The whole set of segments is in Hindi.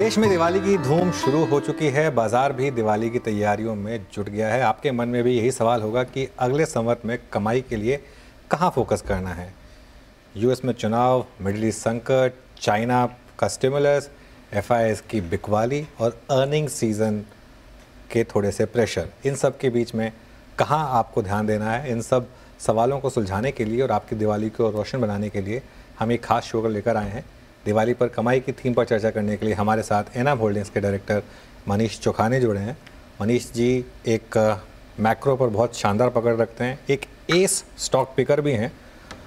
देश में दिवाली की धूम शुरू हो चुकी है। बाजार भी दिवाली की तैयारियों में जुट गया है। आपके मन में भी यही सवाल होगा कि अगले संवत में कमाई के लिए कहां फोकस करना है। यूएस में चुनाव, मिडिल ईस्ट संकट, चाइना का स्टिमुलस, एफआईआई की बिकवाली और अर्निंग सीजन के थोड़े से प्रेशर, इन सब के बीच में कहां आपको ध्यान देना है। इन सब सवालों को सुलझाने के लिए और आपकी दिवाली को रोशन बनाने के लिए हम एक खास शो लेकर आए हैं। दिवाली पर कमाई की थीम पर चर्चा करने के लिए हमारे साथ एनाम होल्डिंग्स के डायरेक्टर मनीष चोखाने जुड़े हैं। मनीष जी एक मैक्रो पर बहुत शानदार पकड़ रखते हैं, एक एस स्टॉक पिकर भी हैं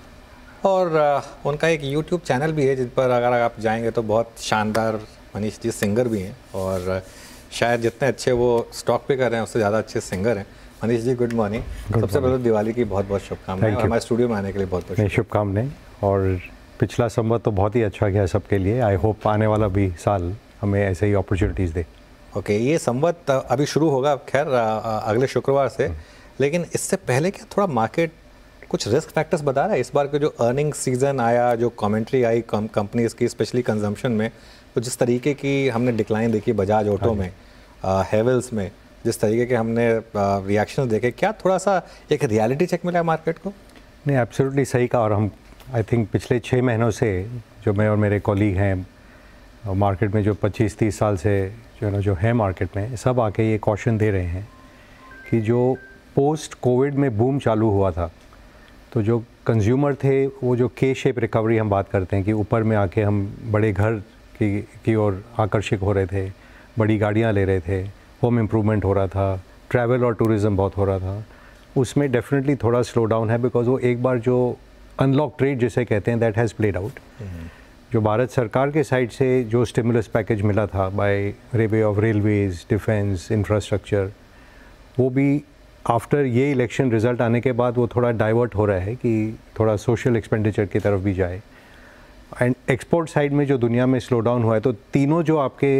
और उनका एक यूट्यूब चैनल भी है जिस पर अगर आप जाएंगे तो बहुत शानदार मनीष जी सिंगर भी हैं और शायद जितने अच्छे वो स्टॉक पिकर हैं उससे ज़्यादा अच्छे सिंगर हैं। Manish ji good morning. सबसे पहले दिवाली की बहुत बहुत शुभकामनाएं और हमारे स्टूडियो में आने के लिए बहुत बहुत शुभकामनाएं। और पिछला संवत तो बहुत ही अच्छा गया सबके लिए। आई होप आने वाला भी साल हमें ऐसे ही अपॉर्चुनिटीज़ दे। ओके, ये संवत अभी शुरू होगा खैर अगले शुक्रवार से, लेकिन इससे पहले क्या थोड़ा मार्केट कुछ रिस्क फैक्टर्स बता रहा है। इस बार के जो अर्निंग सीजन आया, जो कमेंट्री आई कंपनीज की स्पेशली कंजम्पशन में, तो जिस तरीके की हमने डिक्लाइन देखी बजाज ऑटो में, हेवल्स में, जिस तरीके के हमने रिएक्शन देखे, क्या थोड़ा सा एक रियलिटी चेक मिला है मार्केट को? नहीं, एब्सोल्युटली सही कहा। और हम आई थिंक पिछले 6 महीनों से जो मैं और मेरे कॉलीग हैं मार्केट में, जो 25-30 साल से जो है मार्केट में, सब आके ये कॉशन दे रहे हैं कि जो पोस्ट कोविड में बूम चालू हुआ था, तो जो कंज्यूमर थे वो जो के शेप रिकवरी हम बात करते हैं कि ऊपर में आके हम बड़े घर की ओर आकर्षित हो रहे थे, बड़ी गाड़ियाँ ले रहे थे, होम इम्प्रूवमेंट हो रहा था, ट्रैवल और टूरिज़्म बहुत हो रहा था, उसमें डेफिनेटली थोड़ा स्लो डाउन है। बिकॉज वो एक बार जो अनलॉक ट्रेड जिसे कहते हैं, दैट हैज़ प्लेड आउट। जो भारत सरकार के साइड से जो स्टिमुलस पैकेज मिला था by way of railways, defence, infrastructure, वो भी आफ्टर ये इलेक्शन रिजल्ट आने के बाद वो थोड़ा डाइवर्ट हो रहा है कि थोड़ा सोशल एक्सपेंडिचर की तरफ भी जाए। एंड एक्सपोर्ट साइड में जो दुनिया में स्लो डाउन हुआ है, तो तीनों जो आपके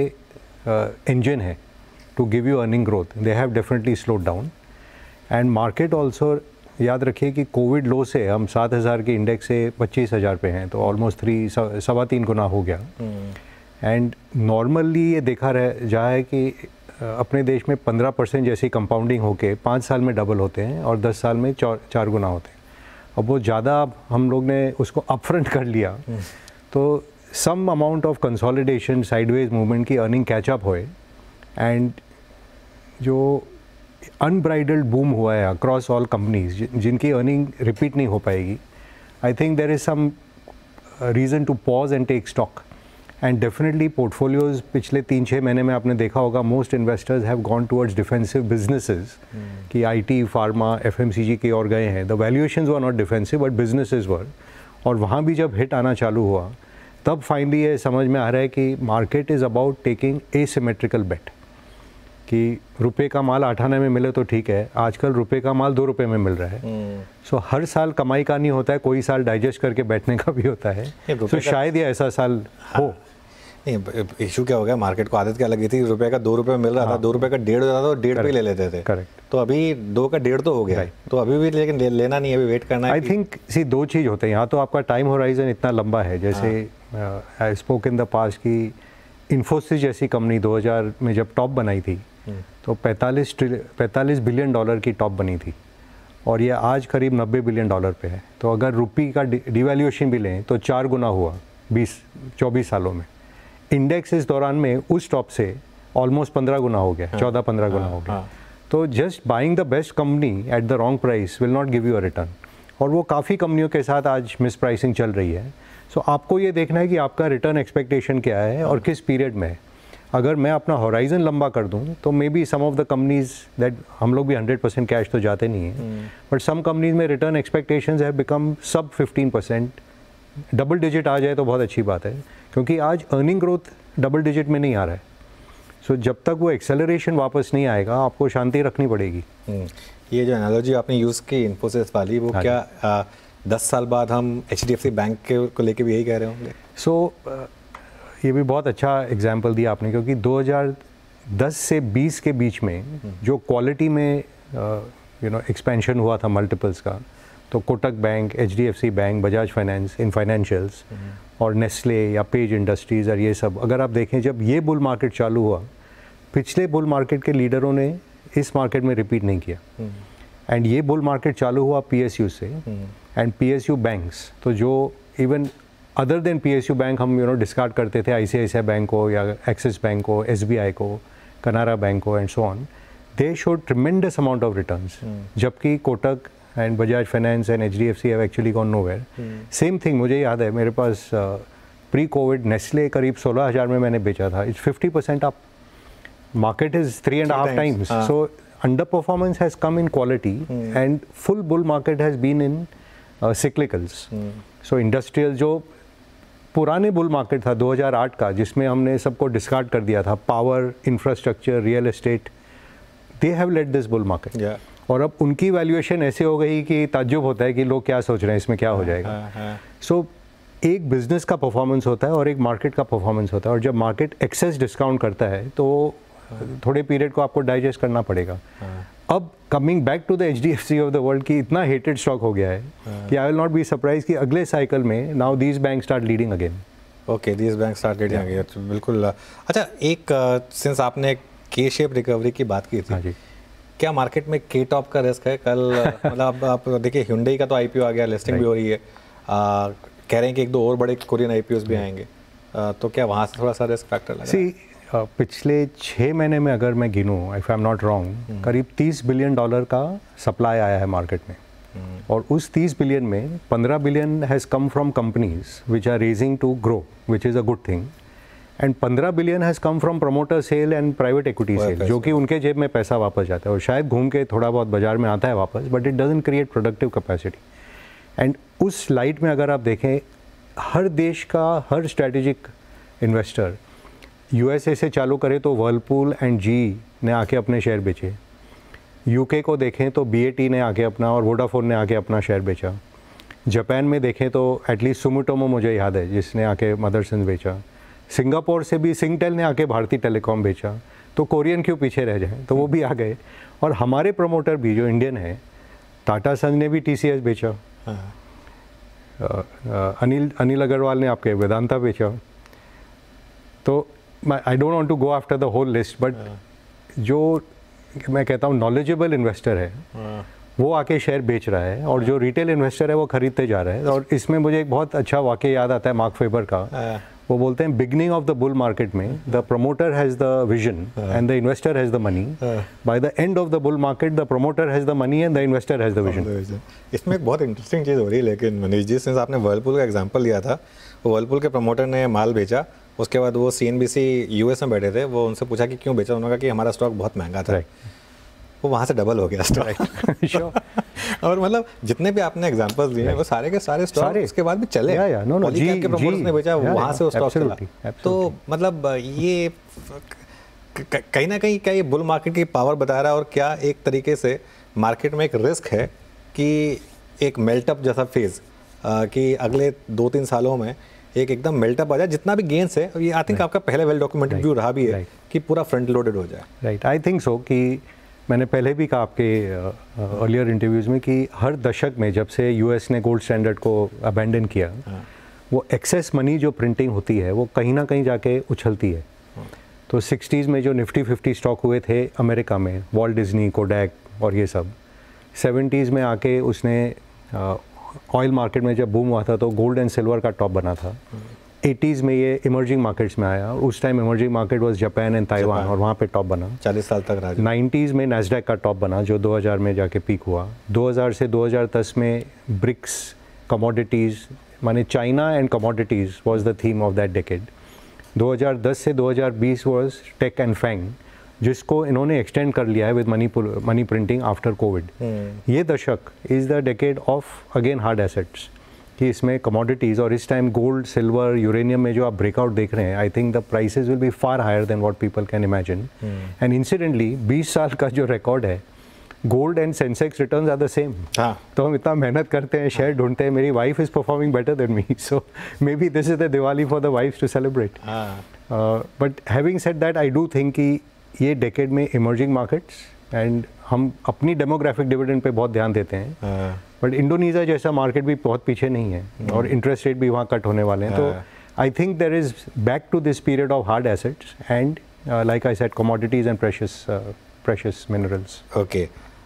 इंजन है to give you earning growth, they have definitely slowed down. And market also याद रखिए कि कोविड लो से हम 7,000 के इंडेक्स से 25,000 पे हैं, तो ऑलमोस्ट 3.25 गुना हो गया। एंड नॉर्मली ये देखा जा है कि अपने देश में 15% जैसी कंपाउंडिंग होके 5 साल में डबल होते हैं और 10 साल में 4 गुना होते हैं। अब वो ज़्यादा हम लोग ने उसको अपफ्रंट कर लिया, तो some amount of consolidation, sideways movement की अर्निंग कैचअप होए। एंड जो अनब्राइडल्ड बूम हुआ है अक्रॉस ऑल कंपनीज, जिनकी अर्निंग रिपीट नहीं हो पाएगी, I think there is some reason to pause and take stock. And definitely portfolios पिछले 3-6 महीने में आपने देखा होगा, most investors have gone towards defensive businesses कि आईटी, फार्मा, एफएमसीजी की ओर गए हैं। The valuations were not defensive but businesses were. और वहाँ भी जब हिट आना चालू हुआ, तब फाइनली ये समझ में आ रहा है कि market is about taking asymmetrical bet कि रुपए का माल 8 आने में मिले तो ठीक है, आजकल रुपए का माल 2 रुपए में मिल रहा है। सो हर साल कमाई का नहीं होता है, कोई साल डाइजेस्ट करके बैठने का भी होता है। तो शायद ये ऐसा साल हो। नहीं, इशू क्या हो गया, मार्केट को आदत क्या लगी थी, रुपए का 2 रुपए मिल रहा था, 2 रुपए का 1.5 हो जाता था, 1.5 पे ले लेते थे। करेक्ट। तो अभी 2 का 1.5 तो हो गया, तो अभी भी लेकिन लेना नहीं है, अभी वेट करना है। आई थिंक सी 2 चीज़ होते हैं। यहाँ तो आपका टाइम होराइजन इतना लंबा है, जैसे I spoke in the past की इन्फोसिस जैसी कंपनी 2000 में जब टॉप बनाई थी, तो 45 बिलियन डॉलर की टॉप बनी थी और ये आज करीब 90 बिलियन डॉलर पे है। तो अगर रुपये का डिवैल्यूएशन भी लें तो 4 गुना हुआ 24 सालों में। इंडेक्स इस दौरान में उस टॉप से ऑलमोस्ट 15 गुना हो गया, 14-15 गुना हो गया। तो just buying the best company at the wrong price will not give you a return. और वो काफ़ी कंपनियों के साथ आज मिस प्राइसिंग चल रही है। सो आपको ये देखना है कि आपका रिटर्न एक्सपेक्टेशन क्या है और किस पीरियड में है। अगर मैं अपना होराइजन लंबा कर दूं तो maybe some of the companies that, हम लोग भी 100% कैश तो जाते नहीं हैं, बट सम कंपनीज में return expectations have become sub 15%। Double digit आ जाए तो बहुत अच्छी बात है, क्योंकि आज अर्निंग ग्रोथ डबल डिजिट में नहीं आ रहा है। सो जब तक वो एक्सेलरेशन वापस नहीं आएगा, आपको शांति रखनी पड़ेगी। ये जो एनालॉजी आपने यूज़ की इन्फोसिस वाली, वो क्या 10 साल बाद हम HDFC बैंक को लेके भी यही कह रहे होंगे? सो ये भी बहुत अच्छा एग्जाम्पल दिया आपने, क्योंकि 2010 से 20 के बीच में जो क्वालिटी में एक्सपेंशन हुआ था मल्टीपल्स का, तो Kotak bank, HDFC bank, Bajaj finance in financials और नेस्ले या पेज इंडस्ट्रीज़ और ये सब, अगर आप देखें जब ये बुल मार्केट चालू हुआ, पिछले बुल मार्केट के लीडरों ने इस मार्केट में रिपीट नहीं किया। एंड ये बुल मार्केट चालू हुआ PSU से, एंड PSU बैंक्स, तो जो even other than PSU bank हम डिस्कार्ड करते थे ICICI बैंक को या एक्सिस बैंक को, SBI को, कनारा बैंक को and so on, they showed tremendous amount of returns, जबकि Kotak and Bajaj finance and HDFC have actually gone nowhere. Same thing मुझे याद है, मेरे पास प्री कोविड नेस्ले करीब 16,000 में मैंने बेचा था, it's 50% up, market is 3.5 times, so underperformance has come in quality and full bull market has been in cyclicals. So industrial जो पुराने बुल मार्केट था 2008 का, जिसमें हमने सबको डिस्कार्ड कर दिया था, power, infrastructure, real estate, they have led this bull market. और अब उनकी वैल्यूएशन ऐसे हो गई कि ताज्जुब होता है कि लोग क्या सोच रहे हैं, इसमें क्या हो जाएगा। सो एक बिजनेस का परफॉर्मेंस होता है और एक मार्केट का परफॉर्मेंस होता है, और जब मार्केट एक्सेस डिस्काउंट करता है तो थोड़े पीरियड को आपको डाइजेस्ट करना पड़ेगा। अब coming back to the HDFC of the world की इतना हेटेड स्टॉक हो गया है कि I will not be surprise कि अगले साइकिल में now these bank start leading again. Okay, these bank start leading again, बिल्कुल। अच्छा, एक सिंस आपने के शेप रिकवरी की बात की थी, हाँ जी, क्या मार्केट में के टॉप का रिस्क है कल? मतलब आप देखिए Hyundai का तो IPO आ गया, लिस्टिंग भी हो रही है, कह रहे हैं कि 1-2 और बड़े कोरियन IPOs भी आएंगे, तो क्या वहाँ से थोड़ा सा रिस्क फैक्टर लगा? सी पिछले 6 महीने में अगर मैं गिनूँ, if I am not wrong, करीब $30 बिलियन का सप्लाई आया है मार्केट में, और उस 30 बिलियन में 15 billion has come from companies which are raising to grow, which is a good thing, and 15 billion has come from promoter sale and private equity sale, जो कि उनके जेब में पैसा वापस जाता है और शायद घूम के थोड़ा बहुत बाजार में आता है वापस, but it doesn't create productive capacity. And उस लाइट में अगर आप देखें, हर देश का हर स्ट्रेटेजिक इन्वेस्टर USA से चालू करे तो वर्लपूल एंड GE ने आके अपने शेयर बेचे, UK को देखें तो BAT ने आके अपना, और वोडाफोन ने आके अपना शेयर बेचा, जापान में देखें तो एटलीस्ट सुमिटोमो मुझे याद है जिसने आके मदरसन बेचा, सिंगापुर से भी सिंगटेल ने आके भारती टेलीकॉम बेचा, तो कोरियन क्यों पीछे रह जाए, तो वो भी आ गए। और हमारे प्रमोटर भी जो इंडियन है, टाटा सन्स ने भी TCS बेचा, अनिल अग्रवाल ने आपके वेदांता बेचा। तो I don't want to go after the whole list, but जो मैं कहता हूँ नॉलेजेबल इन्वेस्टर है वो आके शेयर बेच रहा है, और जो रिटेल इन्वेस्टर है वो खरीदते जा रहा है। और इसमें मुझे एक बहुत अच्छा वाक़या याद आता है मार्क फेबर का, वो बोलते हैं beginning of the bull market में the promoter has the vision and the investor has the money, by the end of the bull market the promoter has the money and the investor has the vision. इसमें एक बहुत इंटरेस्टिंग चीज़ हो रही है, लेकिन मनीष जी, सिंस आपने वर्लपूल का एग्जांपल लिया था, वो वर्लपूल के प्रमोटर ने माल बेचा, उसके बाद वो CNBC US में बैठे थे, वो उनसे पूछा कि क्यों बेचा, उन्होंने कहा कि हमारा स्टॉक बहुत महंगा था, वो वहाँ से डबल हो गया स्टॉक। और मतलब जितने भी आपने एग्जांपल्स दिए वो सारे के सारे स्टॉक उसके बाद भी चले, पॉलीकैब के प्रमोटर्स ने बेचा, वहाँ से वो स्टॉक चला। तो मतलब ये कहीं ना कहीं क्या ये बुल मार्केट की पावर बता रहा है, और क्या एक तरीके से मार्केट में एक रिस्क है कि एक मेल्टअप जैसा फेज, कि अगले 2-3 सालों में एक एकदम मेल्टअप आ जाए, जितना भी गेंस है, ये आई थिंक आपका पहले वेल डॉक्यूमेंटेड व्यू रहा भी है कि पूरा फ्रंट लोडेड हो जाए। राइट, आई थिंक सो, कि मैंने पहले भी कहा आपके अर्लियर इंटरव्यूज़ में कि हर दशक में जब से US ने गोल्ड स्टैंडर्ड को अबैंडन किया, वो एक्सेस मनी जो प्रिंटिंग होती है वो कहीं ना कहीं जाके उछलती है। तो 60s में जो निफ्टी 50 स्टॉक हुए थे अमेरिका में, वॉल्ट डिज्नी, कोडैक और ये सब, 70s में आके उसने ऑयल मार्केट में जब बूम हुआ था तो गोल्ड एंड सिल्वर का टॉप बना था। 80s में ये इमर्जिंग मार्केट्स में आया, उस time emerging market was Japan and Taiwan, और वहाँ पे टॉप बना 40 साल तक रहा। 90s में नैस्डैक का टॉप बना जो 2000 में जाके पीक हुआ। 2000 से 2010 में ब्रिक्स कमोडिटीज़, माने China and commodities was the theme of that decade. 2010 से 2020 वाज टेक एंड फैंग, जिसको इन्होंने एक्सटेंड कर लिया है with money printing after COVID. ये दशक is the decade of again hard assets, कि इसमें कमोडिटीज़, और इस टाइम गोल्ड, सिल्वर, यूरेनियम में जो आप ब्रेकआउट देख रहे हैं, I think the prices will be far higher than what people can imagine. And incidentally 20 साल का जो रिकॉर्ड है, gold and Sensex returns are the same. तो हम इतना मेहनत करते हैं, शेयर ढूंढते हैं, मेरी wife is performing better than me, so maybe this is the Diwali for the wife's to celebrate. But having said that, I do think कि ये डेकेड में इमर्जिंग मार्केट्स, एंड हम अपनी डेमोग्राफिक डिविडेंड पे बहुत ध्यान देते हैं, बट इंडोनेशिया जैसा मार्केट भी बहुत पीछे नहीं है और इंटरेस्ट रेट भी वहाँ कट होने वाले हैं. तो I think there is back to this period of hard assets and like I said commodities and precious minerals. Okay,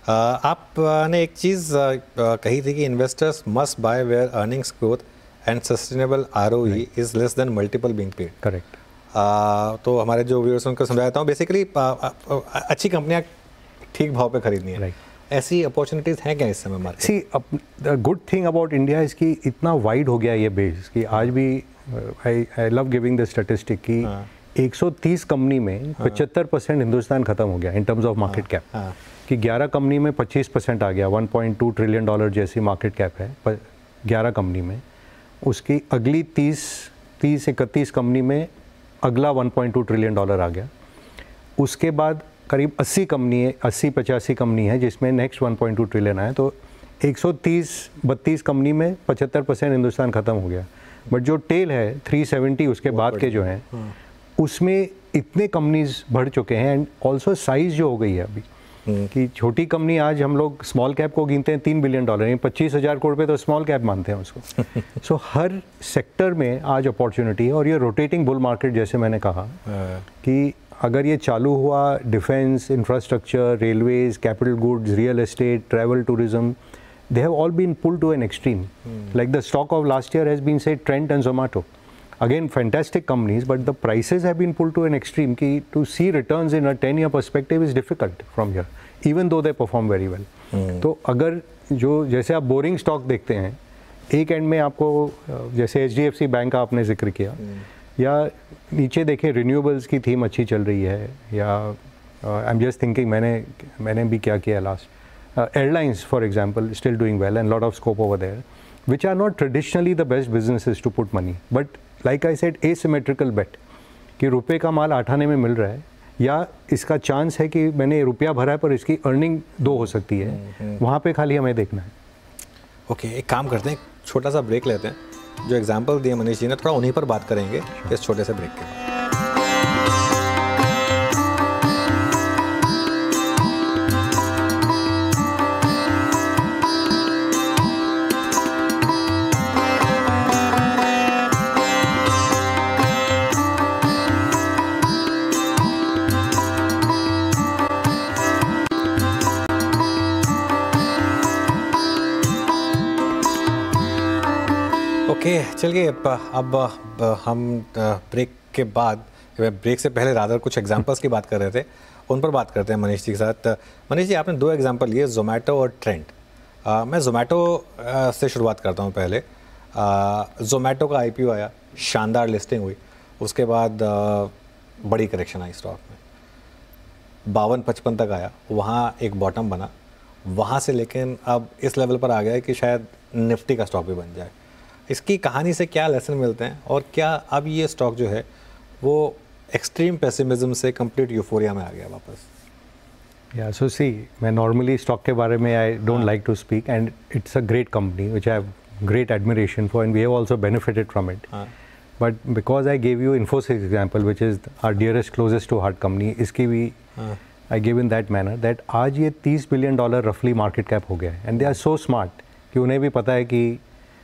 आपने एक चीज़ कही थी कि investors must buy where earnings growth and sustainable ROE is less than multiple being paid. Correct. तो हमारे जो व्यूअर्स उनको समझाता हूँ, बेसिकली अच्छी कंपनियाँ ठीक भाव पे खरीदनी है. राइट. ऐसी अपॉर्चुनिटीज़ हैं क्या इस समय market? See the good thing about India is कि इतना वाइड हो गया ये बेस कि आज भी I love giving the statistic कि 130 कंपनी में 75% हिंदुस्तान खत्म हो गया in terms of market cap. कि 11 कंपनी में 25% आ गया. $1.2 ट्रिलियन जैसी मार्केट कैप है 11 कंपनी में. उसकी अगली 30-31 कंपनी में अगला $1.2 ट्रिलियन आ गया. उसके बाद करीब 80-85 कंपनी है जिसमें नेक्स्ट 1.2 ट्रिलियन आया. तो 130-32 कंपनी में 75% हिंदुस्तान ख़त्म हो गया. बट जो टेल है 370 उसके बाद के जो हैं उसमें इतने कंपनीज बढ़ चुके हैं. एंड ऑल्सो साइज़ जो हो गई है अभी कि छोटी कंपनी आज हम लोग स्मॉल कैप को गिनते हैं $3 बिलियन, 25,000 करोड़ पे तो स्मॉल कैप मानते हैं उसको. सो हर सेक्टर में आज अपॉर्चुनिटी है. और ये रोटेटिंग बुल मार्केट जैसे मैंने कहा कि अगर ये चालू हुआ, defence, infrastructure, railways, capital goods, real estate, travel, tourism, they have all been pulled to an extreme. Like the stock of last year has been, say, Trent and Zomato. Again, fantastic companies, but the prices have been pulled to an extreme कि to see returns in a 10-year perspective is difficult from here, even though they perform very well. तो अगर जो जैसे आप बोरिंग स्टॉक देखते हैं, एक एंड में आपको जैसे HDFC बैंक का आपने जिक्र किया, या नीचे देखें रिन्यूएबल्स की थीम अच्छी चल रही है, या आई एम जस्ट थिंकिंग मैंने भी क्या किया last. Airlines, for example, still doing well and lot of scope over there, which are not traditionally the best businesses to put money. But like I said, asymmetrical bet कि रुपए का माल 8 आने में मिल रहा है, या इसका चांस है कि मैंने रुपया भरा है पर इसकी अर्निंग 2 हो सकती है, वहाँ पे खाली हमें देखना है. ओके, एक काम करते हैं, छोटा सा ब्रेक लेते हैं. जो एग्जाम्पल दिए मनीष जी ने, थोड़ा उन्हीं पर बात करेंगे इस छोटे से ब्रेक के बाद. ओके, चलिए अब हम ब्रेक के बाद, ब्रेक से पहले रादर कुछ एग्जांपल्स की बात कर रहे थे, उन पर बात करते हैं मनीष जी के साथ. मनीष जी, आपने 2 एग्जांपल लिए, जोमेटो और ट्रेंट. मैं जोमेटो से शुरुआत करता हूं. पहले जोमेटो का IPO आया, शानदार लिस्टिंग हुई, उसके बाद बड़ी करेक्शन आई स्टॉक में, 52-55 तक आया, वहाँ एक बॉटम बना, वहाँ से लेकिन अब इस लेवल पर आ गया है कि शायद निफ्टी का स्टॉक भी बन जाए. इसकी कहानी से क्या लेसन मिलते हैं, और क्या अब ये स्टॉक जो है वो एक्सट्रीम पेसिमिज्म से कंप्लीट यूफोरिया में आ गया वापस? या सो सी, मैं नॉर्मली स्टॉक के बारे में I don't like to speak, and it's a great company which I have great admiration for and we have also benefited from it. But because I gave you Infosys example which is our dearest closest to heart company, इसकी भी I give in that manner that आज ये $30 बिलियन रफली मार्केट कैप हो गया है. And they are so smart कि उन्हें भी पता है कि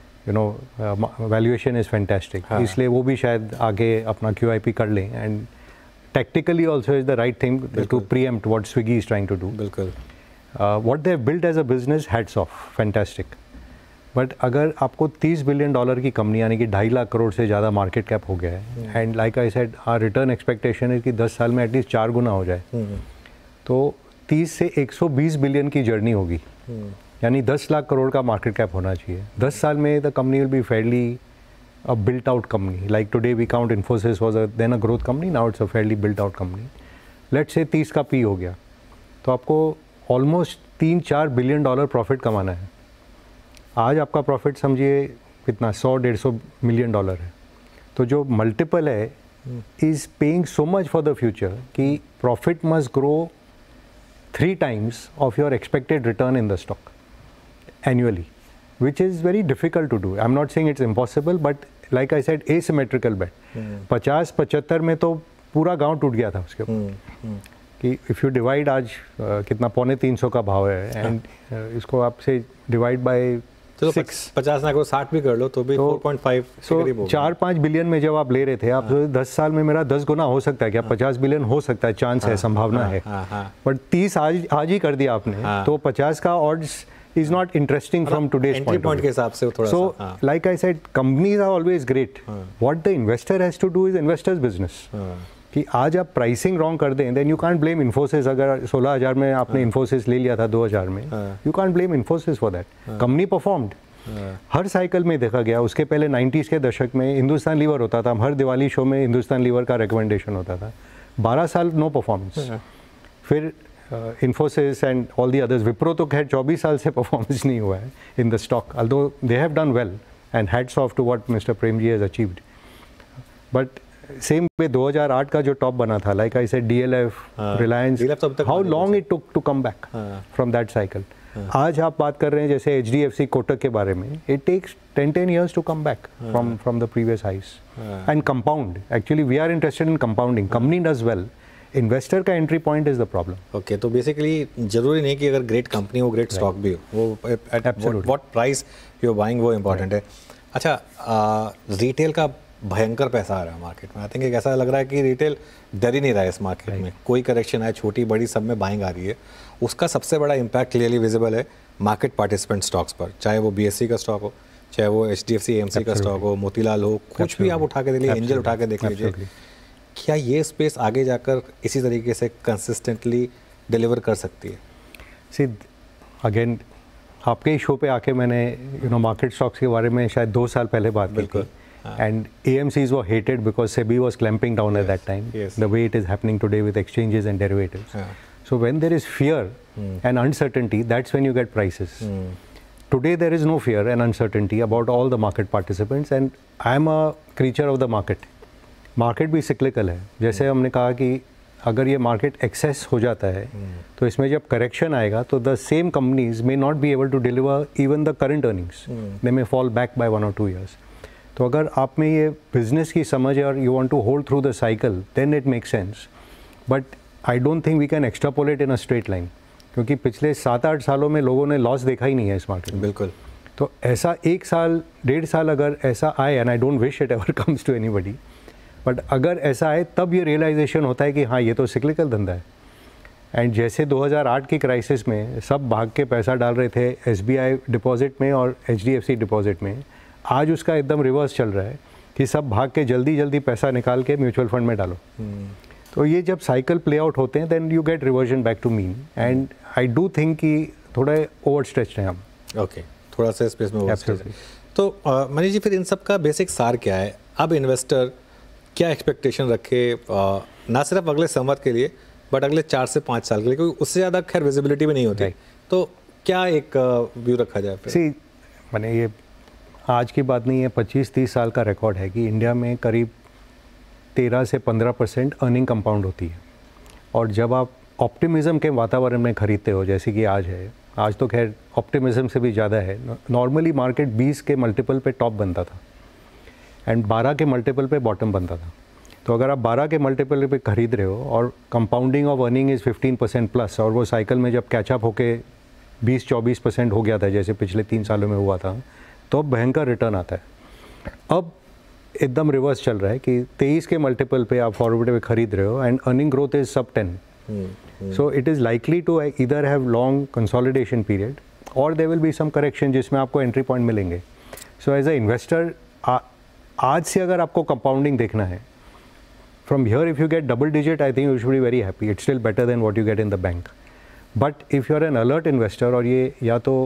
वैल्यूएशन इज़ फैंटास्टिक, इसलिए वो भी शायद आगे अपना QIP कर लें. And technically also is the right thing to preempt what Swiggy is trying to do. बिल्कुल. What they have built as a business, hats off, fantastic. But अगर आपको $30 बिलियन की कंपनी, यानी कि 2.5 लाख करोड़ से ज़्यादा मार्केट कैप हो गया है, and like I said our return expectation है कि 10 साल में एटलीस्ट 4 गुना हो जाए, तो 30 से 120 बिलियन की जर्नी होगी. यानी 10 लाख करोड़ का मार्केट कैप होना चाहिए. 10 साल में the company will be fairly a built out company. Like today we count Infosys was then a growth company, now it's a fairly built out company. Let's say 30 का P हो गया, तो आपको ऑलमोस्ट $3-4 बिलियन प्रॉफिट कमाना है. आज आपका प्रॉफिट समझिए कितना, $100-150 मिलियन है. तो जो मल्टीपल है is paying so much for the future कि profit must grow 3 times of your expected return in the stock annually, which is very difficult to do. I'm not saying it's impossible, but like I said, asymmetrical bet. 50-75 में तो पूरा गांव टूट गया था उसके ऊपर. कि इफ़ यू डिवाइड आज कितना 350 का भाव है एंड इसको आपसे डिवाइड बाय 50 ना करो 60 भी कर लो तो भी 4.5 सो 4-5 बिलियन में जब आप ले रहे थे आप 10 साल में मेरा 10 गुना हो सकता है क्या 50 बिलियन हो सकता है, चांस है, संभावना है, बट 30 आज ही कर दिया आपने तो 50 का odds is not interesting from today's point के हिसाब से थोड़ा so like I said companies are always great what the investor has to do is investors business कि आज आप प्राइसिंग रॉन्ग कर दें then you can't blame Infosys अगर 16,000 में आपने Infosys ले लिया था 2000 में you can't blame Infosys for that company performed हर साइकिल में देखा गया। उसके पहले 90s के दशक में हिंदुस्तान लीवर होता था, हर दिवाली शो में हिंदुस्तान लीवर का रिकमेंडेशन होता था, 12 साल नो परफॉर्मेंस। फिर Infosys and all the others, Wipro तो खैर 24 साल से परफॉर्मेंस नहीं हुआ है in the stock, although they have done well and hats off to what Mr. Prem ji has achieved. But same way 2008 का जो टॉप बना था, like I said DLF, Reliance, how long it took to come back from that cycle. आज आप बात कर रहे हैं जैसे HDFC कोटक के बारे में, it takes 10 years to come back from the previous highs and compound. Actually we are interested in compounding. Company does well, investor का entry point is the problem. Okay, तो बेसिकली जरूरी नहीं कि अगर ग्रेट कंपनी हो ग्रेट स्टॉक भी हो, वो at what price you are buying वो इम्पोर्टेंट है। अच्छा, रिटेल का भयंकर पैसा आ रहा है मार्केट में। आई थिंक ऐसा लग रहा है कि रिटेल डर ही नहीं रहा है इस मार्केट में, कोई करेक्शन है छोटी बड़ी सब में बाइंग आ रही है। उसका सबसे बड़ा इम्पैक्ट क्लियरली विजिबल है मार्केट पार्टिसिपेंट स्टॉक्स पर, चाहे वो BSE का स्टॉक हो, चाहे वो HDFC AMC का स्टॉक हो, मोतीलाल हो, कुछ भी आप उठा के देख लीजिए, एंजल उठा के देख लीजिए। क्या ये स्पेस आगे जाकर इसी तरीके से कंसिस्टेंटली डिलीवर कर सकती है? सी अगेन आपके ही शो पे आके मैंने मार्केट स्टॉक्स के बारे में शायद 2 साल पहले बात की थी, and AMCs were hated because SEBI was clamping down at that time, the way it is happening today with exchanges and derivatives. So when there is fear and uncertainty, that's when you get prices. Today there is no fear and uncertainty about all the market participants, and I am a creature of the market. Market भी सिक्लिकल है, जैसे हमने कहा कि अगर ये मार्केट एक्सेस हो जाता है तो इसमें जब करेक्शन आएगा तो the same companies may not be able to deliver even the current earnings, they may fall back by 1 or 2 years. तो अगर आप में ये बिजनेस की समझ है और you want to hold through the cycle, then it make sense, but I don't think we can extrapolate in a straight line, क्योंकि पिछले 7-8 सालों में लोगों ने लॉस देखा ही नहीं है इस मार्केट में। बिल्कुल। तो ऐसा 1 साल 1.5 साल अगर ऐसा आए, and I don't wish it ever comes to anybody, but अगर ऐसा है तब ये रियलाइजेशन होता है कि हाँ ये तो सिक्लिकल धंधा है। एंड जैसे 2008 की क्राइसिस में सब भाग के पैसा डाल रहे थे SBI डिपॉजिट में और HDFC डिपॉजिट में, आज उसका एकदम रिवर्स चल रहा है कि सब भाग के जल्दी पैसा निकाल के म्यूचुअल फंड में डालो। तो ये जब साइकिल प्ले आउट होते हैं then you get reversion back to mean, and I do think कि थोड़ा ओवर स्ट्रेच्ड हैं हम। ओके, थोड़ा सा स्पेस में ओवर स्ट्रेच्ड है। तो मनीष जी, फिर इन सब का बेसिक सार क्या है? अब इन्वेस्टर क्या एक्सपेक्टेशन रखे, ना सिर्फ अगले संवत के लिए बट अगले 4 से 5 साल के लिए, क्योंकि उससे ज़्यादा खैर विजिबिलिटी भी नहीं होती, तो क्या एक व्यू रखा जाए फिर? सी मैंने ये आज की बात नहीं है, 25-30 साल का रिकॉर्ड है कि इंडिया में करीब 13 से 15% अर्निंग कंपाउंड होती है, और जब आप ऑप्टिमिज्म के वातावरण में खरीदते हो जैसे कि आज है, आज तो खैर ऑप्टिमिज्म से भी ज़्यादा है, नॉर्मली मार्केट 20 के मल्टीपल पे टॉप बनता था एंड 12 के मल्टीपल पे बॉटम बनता था। तो अगर आप 12 के मल्टीपल पे खरीद रहे हो और compounding of earning is 15% plus, और वो साइकिल में जब कैचअप होके 20-24% हो गया था जैसे पिछले 3 सालों में हुआ था, तो अब भयंकर रिटर्न आता है। अब एकदम रिवर्स चल रहा है कि 23 के मल्टीपल पे आप फॉरवर्ड पे खरीद रहे हो एंड अर्निंग ग्रोथ इज सब 10। So it is likely to either have long consolidation period और there will be some correction जिसमें आपको एंट्री पॉइंट मिलेंगे। सो एज अ इन्वेस्टर आज से अगर आपको कंपाउंडिंग देखना है, from here if you get double digit I think you should be very happy, it's still better than what you get in the bank. But if you are an alert investor और ये या तो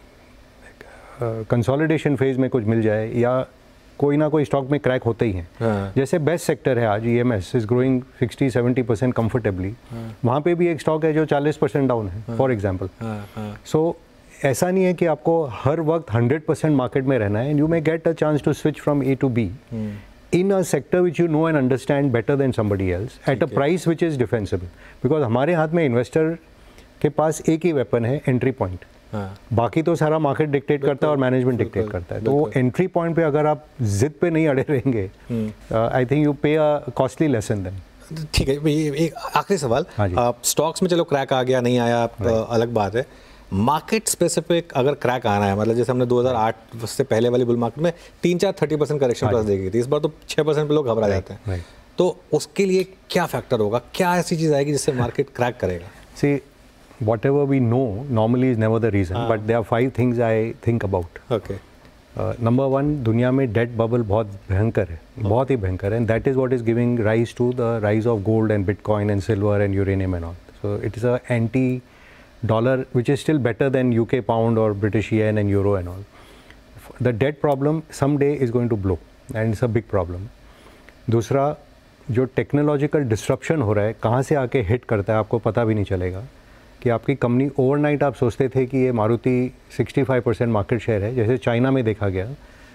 कंसोलिडेशन फेज में कुछ मिल जाए या कोई ना कोई स्टॉक में क्रैक होते ही हैं। जैसे बेस्ट सेक्टर है आज EMS इज ग्रोइंग 60-70% कंफर्टेबली, वहाँ पे भी एक स्टॉक है जो 40% डाउन है फॉर एग्जांपल। सो ऐसा नहीं है कि आपको हर वक्त 100% मार्केट में रहना है, and you may get a chance to switch from A to B in a sector which you know and understand better than somebody else at a price which is defensible, because हमारे हाथ में इन्वेस्टर के पास एक ही वेपन है, एंट्री पॉइंट। बाकी तो सारा मार्केट डिक्टेट करता है और मैनेजमेंट डिक्टेट करता है। तो एंट्री पॉइंट पे अगर आप जिद पे नहीं अड़े रहेंगे, आई थिंक यू पे अ कॉस्टली लेसन देन। ठीक है, ये एक आखिरी सवाल। हाँ जी। स्टॉक्स में चलो क्रैक आ गया नहीं आया अलग बात है, मार्केट स्पेसिफिक अगर क्रैक आना है, मतलब जैसे हमने 2008 से पहले वाली बुल मार्केट में 3-4-30% करेक्शन प्लस देखी थी, इस बार तो 6% पे लोग घबरा जाते हैं, तो उसके लिए क्या फैक्टर होगा, क्या ऐसी चीज़ आएगी जिससे मार्केट क्रैक करेगा? सी whatever we know normally is never the reason, but there are 5 things I think about. Okay. Number 1, दुनिया में डेट बबल बहुत भयंकर है, बहुत ही भयंकर है, and that is what is giving rise to the rise of gold and Bitcoin and silver and uranium and all. So it is a anti-dollar which is still better than UK pound or British yen and euro and all. The debt problem someday is going to blow and it's a big problem. दूसरा, जो टेक्नोलॉजिकल डिस्ट्रप्शन हो रहा है कहाँ से आके हिट करता है आपको पता भी नहीं चलेगा, कि आपकी कंपनी ओवरनाइट आप सोचते थे कि ये मारुति 65% मार्केट शेयर है, जैसे चाइना में देखा गया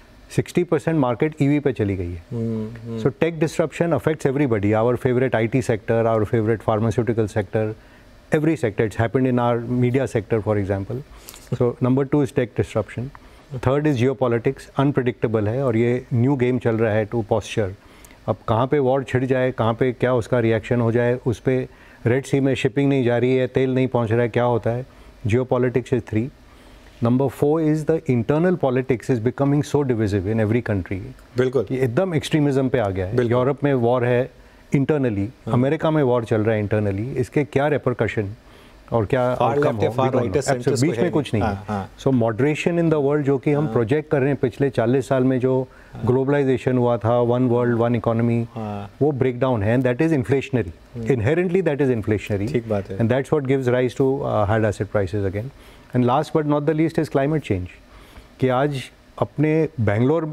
60% मार्केट ईवी पे चली गई है। So tech disruption affects everybody, our favourite IT sector, our favourite pharmaceutical sector, every sector, it's happened in our media sector for example. So number 2 is tech disruption. Third is geopolitics, unpredictable है और ये न्यू गेम चल रहा है टू पॉस्चर। अब कहाँ पे वॉर छिड़ जाए, कहाँ पे क्या उसका रिएक्शन हो जाए, उस पर रेड सी में शिपिंग नहीं जा रही है, तेल नहीं पहुंच रहा है, क्या होता है। Geopolitics is 3। Number 4 is the internal politics is becoming so divisive in every country. बिल्कुल, कि एकदम एक्सट्रीमिज्म पे आ गया है। यूरोप में वॉर है इंटरनली, अमेरिका में वॉर चल रहा है इंटरनली, इसके क्या रेपरकशन और क्या आउटकम हो, बीच में कुछ नहीं है। So moderation in the world जो कि हम प्रोजेक्ट कर रहे हैं पिछले 40 साल में, जो ग्लोबलाइजेशन हुआ था, वन वर्ल्ड वन इकोनॉमी, वो ब्रेक डाउन है, and that is inflationary, inherently that is inflationary, ठीक बात है, and that's what gives rise to hard asset prices again. And last but not the least is climate change, कि आज अपने बेंगलोर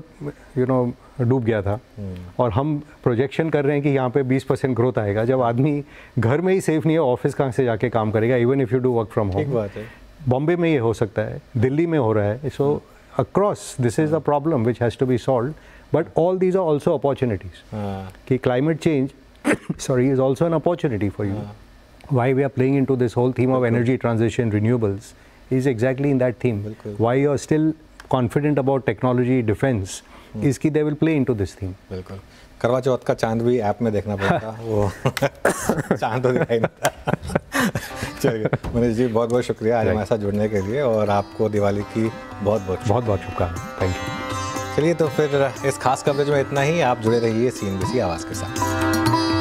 डूब गया था और हम प्रोजेक्शन कर रहे हैं कि यहाँ पे 20% ग्रोथ आएगा, जब आदमी घर में ही सेफ नहीं है, ऑफिस कहाँ से जाके काम करेगा, even if you do work from home. Bombay में ये हो सकता है, दिल्ली में हो रहा है, so across this is a problem which has to be solved, but all these are also opportunities, कि climate change sorry is also an opportunity for you. Why we are playing into this whole theme of energy transition, renewables, is exactly in that theme. Why you are still confident about technology, defense, is कि they will play into this theme. बिल्कुल। करवा चौथ का चांद भी ऐप में देखना पड़ता वो चांद तो दिखाई नहीं था। चलिए मनीष जी, बहुत बहुत शुक्रिया आज हमारे साथ जुड़ने के लिए, और आपको दिवाली की बहुत बहुत शुभकामनाएं। Thank you. चलिए तो फिर इस खास कवरेज में इतना ही। आप जुड़े रहिए CNBC आवाज़ के साथ।